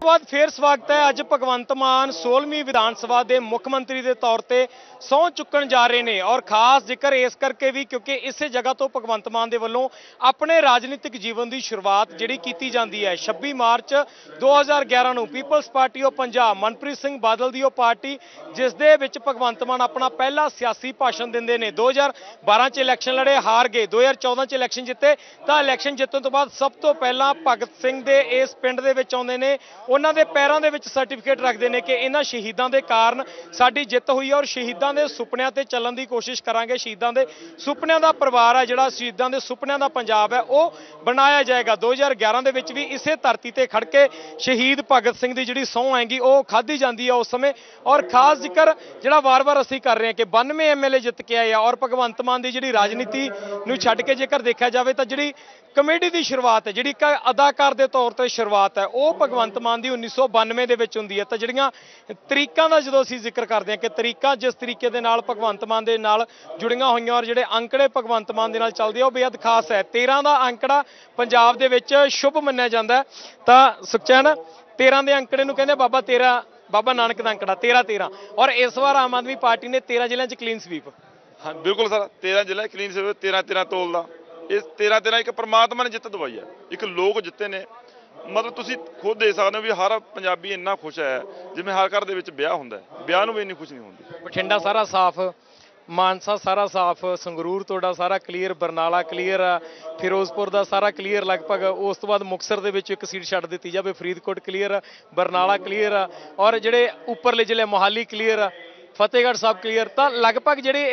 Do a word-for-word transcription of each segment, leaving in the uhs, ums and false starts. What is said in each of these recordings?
बाद फिर स्वागत है। अज भगवंत मान सोलहवीं विधान सभा के मुख मंत्री के तौर पर सौं चुकन जा रहे हैं और खास जिक्र इस करके भी क्योंकि इस जगह तो भगवंत मान के वलों अपने राजनीतिक जीवन की शुरुआत जी की जाती है। छब्बी मार्च दो हज़ार ग्यारह नूं peoples party of Punjab Manpreet Singh Badal की पार्टी जिस दे विच भगवंत मान अपना पहला सियासी भाषण देंदे ने। दो हज़ार बारह च इलैक्शन लड़े, हार गए। दो हज़ार चौदह च इलैक्शन जिते तो इलैक्शन जितन तो बाद सब तो पहला भगत सिंह दे इस पिंड दे विच आउंदे ने, उन्हां दे पैरां दे विच सर्टिफिकेट रखते हैं कि इन्हां शहीदां दे कारण साडी जित हुई है और शहीदां दे सुपनिਆਂ ते चलण की कोशिश करांगे। शहीदां दे सुपनिਆਂ दा परिवार है जिहड़ा शहीदां दे सुपनिਆਂ दा पंजाब है वह बनाया जाएगा। दो हज़ार ग्यारह दे विच भी इसे धरती ते खड़ के शहीद भगत सिंह की जिहड़ी सौं हैगी वह खाधी जाती है उस समय। और खास जिक्र जिहड़ा वार वार असीं कर रहे हैं कि बानवे एम एल ए जित के आए आ और भगवंत मान की जिहड़ी राजनीति नूं छड्ड के जेकर देखा जाए तो जिहड़ी कमेटी की शुरुआत है, जिहड़ी अदाकार के तौर पर शुरुआत है वह भगवंत मान की उन्नीस सौ बानवे दे विच हुंदी है। तो जिहड़ियां तरीकां दा जदों असीं जिक्र करते हैं कि तरीका जिस तरीके दे नाल भगवंत मान दे नाल जुड़ियां होईयां और जिहड़े अंकड़े भगवंत मान दे नाल चलदे आ बेहद खास है। तेरह का अंकड़ा पंजाब दे विच शुभ मन्निया जांदा है। तो सुखचैन तेरह के अंकड़े नूं कहंदे बाबा तेरह, बाबा नानक का अंकड़ा तेरह तेरह। और इस बार आम आदमी पार्टी ने तेरह जिलों च क्लीन स्वीप। हाँ बिल्कुल सर, तेरह जिले क्लीन स्वीप, तेरह तेरह तोलदा। इस तेरह तेरह एक परमात्मा ने जित दवाई है, एक लोग जिते ने। मतलब तुसीं खुद देख सकते हो भी हर पंजाबी इन्ना खुश है जिवें हर घर दे विच ब्याह हुंदा है, ब्याह नूं भी इन्नी खुशी नहीं होंदी। बठिंडा सारा साफ, मानसा सारा साफ, संगरूर तोड़ा सारा क्लीयर, बरनाला क्लीयर, फिरोजपुर का सारा क्लीयर लगभग। उस तो बाद मुक्तसर दे विच एक सीट छड्ड दित्ती जावे, फरीदकोट क्लीयर, बरनाला क्लीयर और जिहड़े उपरले जिले मोहाली क्लीयर, फतेहगढ़ साहब क्लीयर। तो लगभग जिहड़े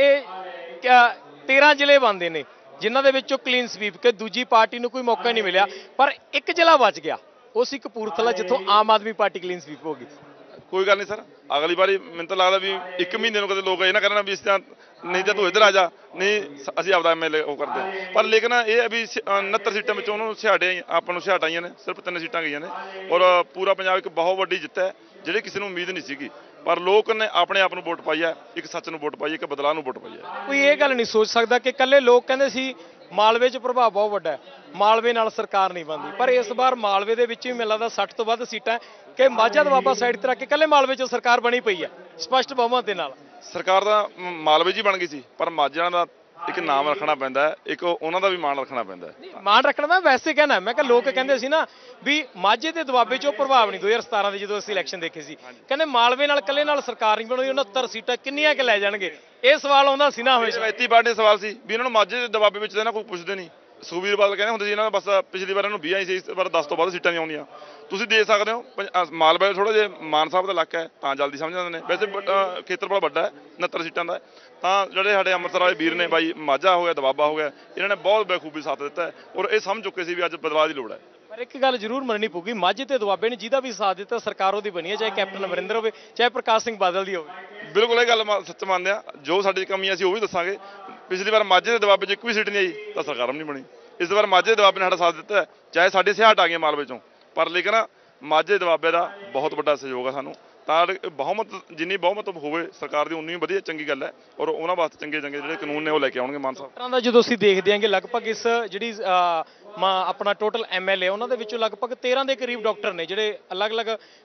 ये तेरह जिले बनते हैं जिन्हां दे विचों क्लीन स्वीप के दूजी पार्टी नूं कोई मौका नहीं मिलिया। पर एक जिला बच गया, वो सी कपूरथला जिथों आम आदमी पार्टी क्लीन स्वीप हो गई। कोई गल नहीं सर, अगली बारी मैनूं तां लगदा भी एक महीने नूं कदे लोग ये ना करन भी इस तरह नहीं तो तू इधर आ जा, नहीं असीं आपदा एम एल ए वो करदे। पर लेकिन ये अभी उनहत्तर सीटां विचों उन्होंने सियाड़े आपां नूं सियाट आईयां ने, सिर्फ तीन सीटां गईयां ने और पूरा पंजाब एक बहुत वड्डी जित है जिहड़ी किसी नूं उम्मीद नहीं सीगी। पर लोग ने अपने आप नूं वोट पाई है, एक सच नूं वोट पाई है, एक बदलाव नूं वोट पाई है। कोई ये गल नहीं सोच सकता कि कल्ले लोग कहंदे सी मालवे च प्रभाव बहुत वड्डा है, मालवे नाल सरकार नहीं बनती। पर इस बार मालवे दे विच भी मिल लगदा सठ तो वध सीटां कि माझा दोआबा साइड ते रख के कल्ले मालवे च सरकार बनी पई है स्पष्ट बहुमत दे नाल। सरकार दा मालवे जी बन गई सी, पर माਝਿਆਂ ਦਾ एक नाम रखना पैंदा है, एक उन्हां दा भी मान रखना पैंदा है। मान रखना मैं वैसे कहना मैं कि लोग कहंदे सी ना भी माझे ते दुआबे चों प्रभाव नहीं। दो हज़ार सतारह दे जदों असीं इलैक्शन देखे सी कहंदे मालवे नाल कल्ले नाल सरकार नहीं बनोगी, उनहत्तर सीटां किन्नियां कि लै जाणगे। ये सवाल आउंदा सी ना हमेशा। रवायती पार्टी सवाल सी भी इन्हां नूं माझे दे दबाबे विच ना कोई पुछदे नहीं। सुखबीर बादल कहंदे हुंदे सी इन्हां बस पिछली वार इन्हूं बीस आई सी, इस बार दस तो वध सीटां नहीं आउंदियां। तुसीं देख सकदे हो मालवा थोड़ा जिहा मान साहब दा इलाका है तां जल्दी समझ जांदे ने, वैसे खेतरपाल वड्डा है उनहत्तर सीटां दा। ਤਾਂ ਜਿਹੜੇ ਸਾਡੇ ਅੰਮ੍ਰਿਤਸਰ ਵਾਲੇ ਵੀਰ ਨੇ ਬਾਈ ਮਾਝਾ ਹੋ ਗਿਆ, ਦਵਾਬਾ ਹੋ ਗਿਆ, ਇਹਨਾਂ ਨੇ ਬਹੁਤ ਬਖੂਬੀ ਸਾਥ ਦਿੱਤਾ ਹੈ ਔਰ ਇਹ ਸਮਝ ਚੁੱਕੇ ਸੀ ਵੀ ਅੱਜ ਬਦਲਾਅ ਦੀ ਲੋੜ ਹੈ। ਪਰ ਇੱਕ ਗੱਲ ਜ਼ਰੂਰ ਮੰਨਣੀ ਪਊਗੀ, ਮਾਝੇ ਤੇ ਦੁਆਬੇ ਨੇ ਜਿਹਦਾ ਵੀ ਸਾਥ ਦਿੱਤਾ ਸਰਕਾਰ ਉਹਦੀ ਬਣੀ ਹੈ, ਚਾਹੇ ਕੈਪਟਨ ਅਮਰਿੰਦਰ ਹੋਵੇ ਚਾਹੇ ਪ੍ਰਕਾਸ਼ ਸਿੰਘ ਬਾਦਲ ਦੀ ਹੋਵੇ। ਬਿਲਕੁਲ ਇਹ ਗੱਲ ਸੱਚ ਮੰਨਦੇ ਆ, ਜੋ ਸਾਡੀ ਕਮੀਆਂ ਸੀ ਉਹ ਵੀ ਦੱਸਾਂਗੇ। ਪਿਛਲੀ ਵਾਰ ਮਾਝੇ ਦੇ ਦਵਾਬੇ 'ਚ ਇੱਕ ਵੀ ਸੀਟ ਨਹੀਂ ਆਈ ਤਾਂ ਸਰਕਾਰ ਵੀ ਨਹੀਂ ਬਣੀ। ਇਸ ਵਾਰ ਮਾਝੇ ਦੇ ਦਵਾਬੇ ਨੇ ਸਾਡਾ ਸਾਥ ਦਿੱਤਾ, ਚਾਹੇ ਸਾਡੀ ਸਿਆਟ ਆ ਗਈਆਂ ਮਾਲਵੇ 'ਚੋਂ, ਪਰ ਲੇਕਿਨ ਮਾਝੇ ਦਵਾਬੇ ਦਾ ਬਹੁਤ ਵੱਡਾ ਸਹਿਯੋਗ ਆ ਸਾਨੂੰ। ਤਾਂ ਬਹੁਮਤ ਜਿੰਨੀ ਬਹੁਮਤ ਹੋਵੇ ਸਰਕਾਰ ਦੀ ਉਨੀ ਵਧੀਆ ਚੰਗੀ ਗੱਲ ਹੈ ਔਰ ਉਹਨਾਂ ਵਾਸਤੇ ਚੰਗੇ ਚੰਗੇ ਜਿਹੜੇ ਕਾਨੂੰਨ ਨੇ ਉਹ ਲੈ ਕੇ ਆਉਣਗੇ ਮਾਨ ਸਾਹਿਬ। ਤਰ੍ਹਾਂ ਦਾ ਜਦੋਂ ਅਸੀਂ ਦੇਖਦੇ ਆਂਗੇ ਲਗਭਗ ਇਸ ਜਿਹੜੀ ਆਪਣਾ ਟੋਟਲ ਐਮ ਐਲ ਏ ਉਹਨਾਂ ਦੇ ਵਿੱਚੋਂ ਲਗਭਗ ਤੇਰ੍ਹਾਂ ਦੇ ਕਰੀਬ ਡਾਕਟਰ ਨੇ ਜਿਹੜੇ ਅਲੱਗ-ਅਲੱਗ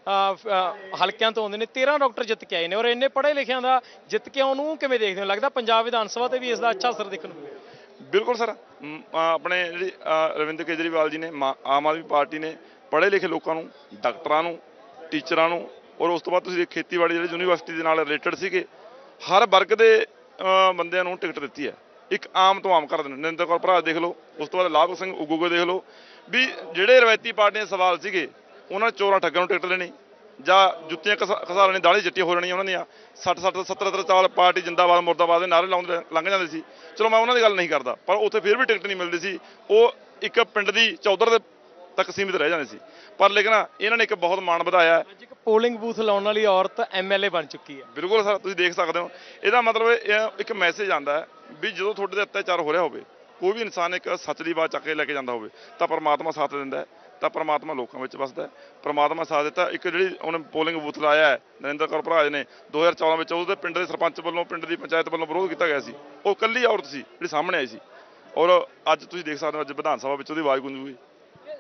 ਹਲਕਿਆਂ ਤੋਂ ਆਉਂਦੇ ਨੇ। ਤੇਰ੍ਹਾਂ ਡਾਕਟਰ ਜਿੱਤ ਕੇ ਆਏ ਨੇ ਔਰ ਇੰਨੇ ਪੜ੍ਹੇ ਲਿਖਿਆਂ ਦਾ ਜਿੱਤ ਕੇ ਉਹਨੂੰ ਕਿਵੇਂ ਦੇਖਦੇ ਹੋ? ਲੱਗਦਾ ਪੰਜਾਬ ਵਿਧਾਨ ਸਭਾ ਤੇ ਵੀ ਇਸ ਦਾ ਅੱਛਾ ਅਸਰ ਦੇਖਣ ਨੂੰ ਮਿਲਿਆ। ਬਿਲਕੁਲ ਸਰ, ਆਪਣੇ ਜਿਹੜੀ ਰਵਿੰਦਰ ਕੇਜਰੀਵਾਲ ਜੀ ਨੇ ਆਮ ਆਦਮੀ ਪਾਰਟੀ ਨੇ ਪੜ੍ਹੇ ਲਿਖੇ ਲੋਕਾਂ ਨੂੰ, ਡਾਕਟਰਾਂ ਨੂੰ, ਟੀਚਰਾਂ ਨੂੰ ਔਰ ਉਸ ਤੋਂ ਬਾਅਦ ਤੁਸੀਂ ਖੇਤੀਬਾੜੀ ਜਿਹੜੀ ਯੂਨੀਵਰਸਿਟੀ ਦੇ ਨਾਲ ਰਿਲੇਟਡ ਸੀਗੇ ਹਰ ਵਰਗ ਦੇ ਬੰਦਿਆਂ ਨੂੰ ਟਿਕਟ ਦਿੱਤੀ ਹੈ। ਇੱਕ ਆਮ ਤੋਂ ਆਮ ਕਰ ਦਿੰਦੇ ਨਰਿੰਦਰ ਕੌਰ ਭਰਾ ਦੇਖ ਲਓ, ਉਸ ਤੋਂ ਬਾਅਦ ਲਾਭ ਸਿੰਘ ਉਗੂਗੇ ਦੇਖ ਲਓ ਵੀ ਜਿਹੜੇ ਰਵਾਇਤੀ ਪਾਰਟੀਆਂ ਸਵਾਲ ਸੀਗੇ ਉਹਨਾਂ ਨੇ ਚੋਰਾਂ ਠੱਗਾਂ ਨੂੰ ਟਿਕਟ ਦੇਣੀ ਜਾਂ ਜੁੱਤੀਆਂ ਖਸਾਰਾਂ ਨੇ ਦਾੜੀ ਚਿੱਟੀ ਹੋ ਜਾਣੀਆਂ ਉਹਨਾਂ ਦੀਆਂ ਸੱਠ ਸੱਠ ਸੱਤਰ ਸੱਤਰ ਸਾਲ ਪਾਰਟੀ ਜਿੰਦਾਬਾਦ ਮੁਰਦਾਬਾਦ ਦੇ ਨਾਅਰੇ ਲਾਉਂਦੇ ਲੰਘ ਜਾਂਦੇ ਸੀ। ਚਲੋ ਮੈਂ ਉਹਨਾਂ ਦੀ ਗੱਲ ਨਹੀਂ ਕਰਦਾ, ਪਰ ਉੱਥੇ ਫਿਰ ਵੀ ਟਿਕਟ ਨਹੀਂ ਮਿਲਦੀ ਸੀ, ਉਹ ਇੱਕ ਪਿੰਡ ਦੀ ਚੌਧਰ ਦੇ ਤੱਕ ਸੀਮਿਤ ਰਹਿ ਜਾਂਦੇ ਸੀ। ਪਰ ਲੇਕਿਨ ਇਹਨਾਂ ਨੇ ਇੱਕ ਬਹੁਤ ਮਾਣ ਵਧਾਇਆ। ਅੱਜ ਇੱਕ ਪੋਲਿੰਗ ਬੂਥ ਲਾਉਣ ਵਾਲੀ ਔਰਤ ਐਮ ਐਲ ਏ ਬਣ ਚੁੱਕੀ ਹੈ। ਬਿਲਕੁਲ ਸਰ, ਤੁਸੀਂ ਦੇਖ ਸਕਦੇ ਹੋ ਇਹਦਾ ਮਤਲਬ ਇੱਕ ਮੈਸੇਜ ਆਉਂਦਾ ਹੈ ਵੀ ਜਦੋਂ ਤੁਹਾਡੇ 'ਤੇ ਅਤਿਆਚਾਰ ਹੋ ਰਿਹਾ ਹੋਵੇ, ਕੋਈ ਵੀ ਇਨਸਾਨ ਇੱਕ ਸੱਚ ਦੀ ਬਾਤ ਚੱਕ ਕੇ ਲੈ ਕੇ ਜਾਂਦਾ ਹੋਵੇ ਤਾਂ ਪਰਮਾਤਮਾ ਸਾਥ ਦਿੰਦਾ ਹੈ, ਤਾਂ ਪਰਮਾਤਮਾ ਲੋਕਾਂ ਵਿੱਚ ਵਸਦਾ ਹੈ। ਪਰਮਾਤਮਾ ਸਾਥ ਦਿੱਤਾ। ਇੱਕ ਜਿਹੜੀ ਉਹਨੇ ਪੋਲਿੰਗ ਬੂਥ ਲਾਇਆ ਹੈ ਨਰਿੰਦਰ ਕੌਰ ਭਰਾ ਨੇ ਦੋ ਹਜ਼ਾਰ ਚੌਦਾਂ ਵਿੱਚ, ਉਹਦੇ ਪਿੰਡ ਦੇ ਸਰਪੰਚ ਵੱਲੋਂ ਪਿੰਡ ਦੀ ਪੰਚਾਇਤ ਵੱਲੋਂ ਵਿਰੋਧ ਕੀਤਾ ਗਿਆ ਸੀ। ਉਹ ਇਕੱਲੀ ਔਰਤ ਸੀ ਜਿਹੜੀ ਸਾਹਮਣੇ ਆਈ ਸੀ ਔਰ ਅੱਜ ਤੁਸੀਂ ਦੇਖ ਸਕਦੇ ਹੋ ਅੱਜ ਵਿਧਾਨ ਸਭਾ ਵਿੱਚ ਉਹਦੀ ਆਵਾਜ਼ ਗੂੰਜੂਗੀ।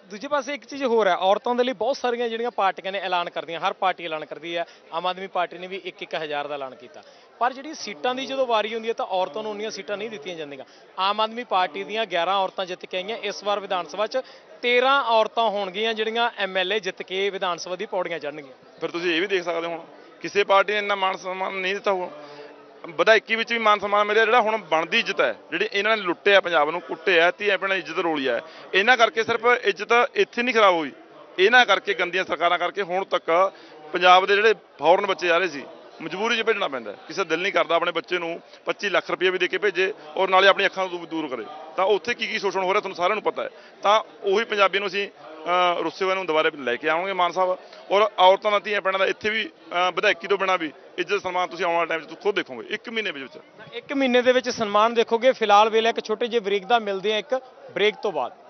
ਦੂਜੇ ਪਾਸੇ ਇੱਕ ਚੀਜ਼ ਹੋਰ ਹੈ, ਔਰਤਾਂ ਦੇ ਲਈ ਬਹੁਤ ਸਾਰੀਆਂ ਜਿਹੜੀਆਂ ਪਾਰਟੀਆਂ ਨੇ ਐਲਾਨ ਕਰਦੀਆਂ, ਹਰ ਪਾਰਟੀ ਐਲਾਨ ਕਰਦੀ ਹੈ। ਆਮ ਆਦਮੀ ਪਾਰਟੀ ਨੇ ਵੀ ਇੱਕ ਇੱਕ ਹਜ਼ਾਰ ਦਾ ਐਲਾਨ ਕੀਤਾ, ਪਰ ਜਿਹੜੀ ਸੀਟਾਂ ਦੀ ਜਦੋਂ ਵਾਰੀ ਹੁੰਦੀ ਹੈ ਤਾਂ ਔਰਤਾਂ ਨੂੰ ਉਨੀਆਂ ਸੀਟਾਂ ਨਹੀਂ ਦਿੱਤੀਆਂ ਜਾਂਦੀਆਂ। ਆਮ ਆਦਮੀ ਪਾਰਟੀ ਦੀਆਂ ਗਿਆਰਾਂ ਔਰਤਾਂ ਜਿੱਤ ਕੇ ਆਈਆਂ, ਇਸ ਵਾਰ ਵਿਧਾਨ ਸਭਾ 'ਚ ਤੇਰਾਂ ਔਰਤਾਂ ਹੋਣਗੀਆਂ ਜਿਹੜੀਆਂ ਐਮ ਐਲ ਏ ਜਿੱਤ ਕੇ ਵਿਧਾਨ ਸਭਾ ਦੀ ਪੌੜੀਆਂ ਚੜ੍ਹਨਗੀਆਂ। ਫਿਰ ਤੁਸੀਂ ਇਹ ਵੀ ਦੇਖ ਸਕਦੇ ਹੋ, ਹੁਣ ਕਿਸੇ ਪਾਰਟੀ ਨੇ ਇੰਨਾ ਮਾਨ ਸਨਮਾਨ ਨਹੀਂ ਦਿੱਤਾ ਹੋ, ਵਿਧਾਇਕੀ ਵਿੱਚ ਵੀ ਮਾਨ ਸਨਮਾਨ ਮਿਲਿਆ। ਜਿਹੜਾ ਹੁਣ ਬਣਦੀ ਇੱਜ਼ਤ ਹੈ, ਜਿਹੜੀ ਇਹਨਾਂ ਨੇ ਲੁੱਟਿਆ, ਪੰਜਾਬ ਨੂੰ ਕੁੱਟਿਆ, ਧੀ ਆਪਣਾ ਇੱਜ਼ਤ ਰੋਲੀ ਹੈ, ਇਹਨਾਂ ਕਰਕੇ ਸਿਰਫ ਇੱਜ਼ਤ ਇੱਥੇ ਨਹੀਂ ਖਰਾਬ ਹੋਈ, ਇਹਨਾਂ ਕਰਕੇ ਗੰਦੀਆਂ ਸਰਕਾਰਾਂ ਕਰਕੇ ਹੁਣ ਤੱਕ ਪੰਜਾਬ ਦੇ ਜਿਹੜੇ ਫੌਰਨ ਬੱਚੇ ਜਾ ਰਹੇ ਸੀ ਮਜਬੂਰੀ 'ਚ ਭੇਜਣਾ ਪੈਂਦਾ। ਕਿਸੇ ਦਿਲ ਨਹੀਂ ਕਰਦਾ ਆਪਣੇ ਬੱਚੇ ਨੂੰ ਪੱਚੀ ਲੱਖ ਰੁਪਏ ਵੀ ਦੇ ਕੇ ਭੇਜੇ ਔਰ ਨਾਲੇ ਆਪਣੀ ਅੱਖਾਂ ਤੋਂ ਦੂਰ ਕਰੇ, ਤਾਂ ਉੱਥੇ ਕੀ ਕੀ ਸ਼ੋਸ਼ਣ ਹੋ ਰਿਹਾ ਤੁਹਾਨੂੰ ਸਾਰਿਆਂ ਨੂੰ ਪਤਾ ਹੈ। ਤਾਂ ਉਹੀ ਪੰਜਾਬੀ ਨੂੰ ਅਸੀਂ ਰੁੱਸੇ ਹੋਏ ਨੂੰ ਦੁਬਾਰੇ ਲੈ ਕੇ ਆਵਾਂਗੇ ਮਾਨ ਸਾਹਿਬ, ਔਰ ਔਰਤਾਂ ਦਾ ਧੀਆਂ ਭੈਣਾਂ ਦਾ ਇੱਥੇ ਵੀ ਵਿਧਾਇਕੀ ਤੋਂ ਬਿਨਾਂ ਵੀ ਇੱਜ਼ਤ ਸਨਮਾਨ ਤੁਸੀਂ ਆਉਣ ਵਾਲੇ ਟਾਈਮ 'ਚ ਖੁਦ ਦੇਖੋਗੇ। ਇੱਕ ਮਹੀਨੇ ਵਿੱਚ ਇੱਕ ਮਹੀਨੇ ਦੇ ਵਿੱਚ ਸਨਮਾਨ ਦੇਖੋਗੇ। ਫਿਲਹਾਲ ਵੇਲੇ ਇੱਕ ਛੋਟੇ ਜਿਹੇ ਬ੍ਰੇਕ ਦਾ, ਮਿਲਦੇ ਆ ਇੱਕ ਬ੍ਰੇਕ ਤੋਂ ਬਾਅਦ।